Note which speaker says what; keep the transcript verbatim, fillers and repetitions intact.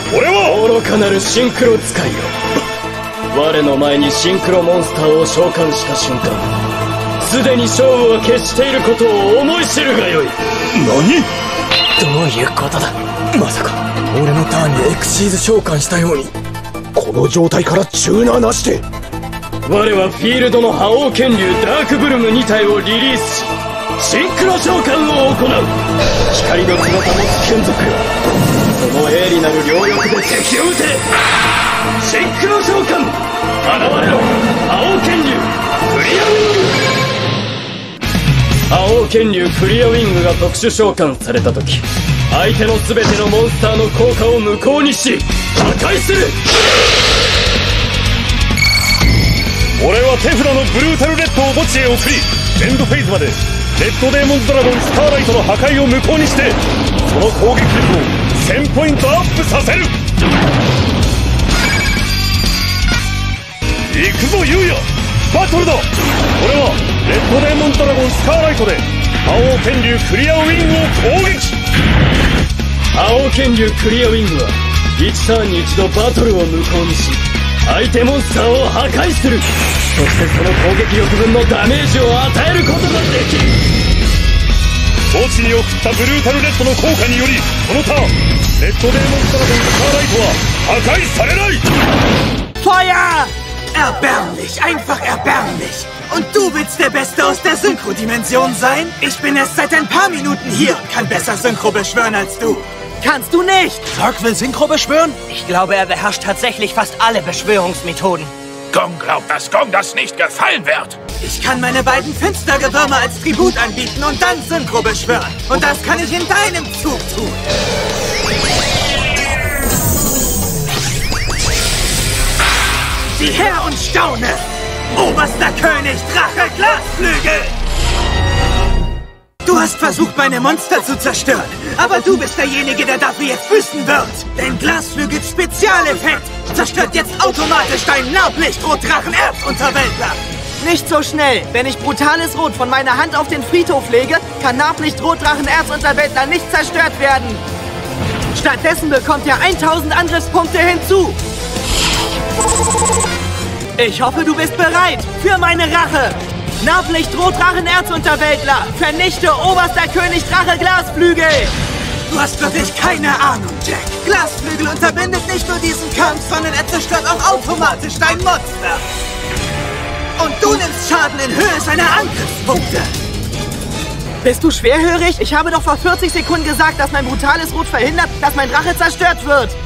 Speaker 1: 俺は
Speaker 2: 愚かなるシンクロ使いよ。我の前にシンクロモンスターを召喚した瞬間、すでに勝負は決していることを思い知るがよい。
Speaker 1: 何？
Speaker 2: どういうことだ。
Speaker 3: まさか俺のターンにエクシーズ召喚したように。
Speaker 1: この状態からチューナーなしで。
Speaker 2: 我はフィールドの覇王剣竜ダークブルムに体をリリースし、シンクロ召喚を行う。光の翼持つ剣族よ、その鋭利なる両翼で敵を撃て。シンクロ召喚、現れろ覇王剣竜クリアウィング。覇王剣竜クリアウィングが特殊召喚された時、相手の全てのモンスターの効果を無効にし破壊する。
Speaker 1: 俺は手札のブルータルレッドを墓地へ送り、エンドフェイズまでレッドデーモンズドラゴンスターライトの破壊を無効にして、その攻撃力をせんポイントアップさせる。行くぞユウヤ、バトルだ。俺はレッドデーモンズドラゴンスターライトで覇王剣竜クリアウィングを攻撃。
Speaker 2: 覇王剣竜クリアウィングはいちターンに一度バトルを無効にし、相手モンスターを破壊する。そしてその攻撃力分のダメージを与えることができる。
Speaker 1: 墓地に送ったブルータルレッドの効果により、このターンレッドデーモンズドラゴンスターライトは破壊されない。
Speaker 4: Feuer! Erbärmlich, einfach erbärmlich. Und du willst der Beste aus der Synchro-Dimension sein? Ich bin erst seit ein paar Minuten hier und kann besser Synchro beschwören als du.
Speaker 5: Kannst du nicht!
Speaker 4: Zorc will Synchro beschwören?
Speaker 5: Ich glaube, er beherrscht tatsächlich fast alle Beschwörungsmethoden.
Speaker 6: Gong glaubt, dass Gong das nicht gefallen wird.
Speaker 4: Ich kann meine beiden Finstergewürme als Tribut anbieten und dann Synchro beschwören. Und das kann ich in deinem Zug tun. Sieh her und staune! Oberster König Drache Glasflügel! Du hast versucht, meine Monster zu zerstören, aber du bist derjenige, der dafür jetzt büßen wird. Denn Glasflügels Spezialeffekt zerstört jetzt automatisch deinen Narblichtrot-Drachen-Erzunterwäldler.
Speaker 5: Nicht so schnell. Wenn ich brutales Rot von meiner Hand auf den Friedhof lege, kann Narblichtrot-Drachen-Erzunterwäldler nicht zerstört werden. Stattdessen bekommt er tausend Angriffspunkte hinzu. Ich hoffe, du bist bereit für meine Rache. Narblichtrot-Drachen-Erzunterwäldler, vernichte oberster König Drache Glasflügel!
Speaker 4: Du hast wirklich keine Ahnung, Jack. Glasflügel unterbindet nicht nur diesen Kampf, sondern er zerstört auch automatisch dein Monster. Und du nimmst Schaden in Höhe seiner Angriffspunkte.
Speaker 5: Bist du schwerhörig? Ich habe doch vor vierzig Sekunden gesagt, dass mein brutales Rot verhindert, dass mein Drache zerstört wird.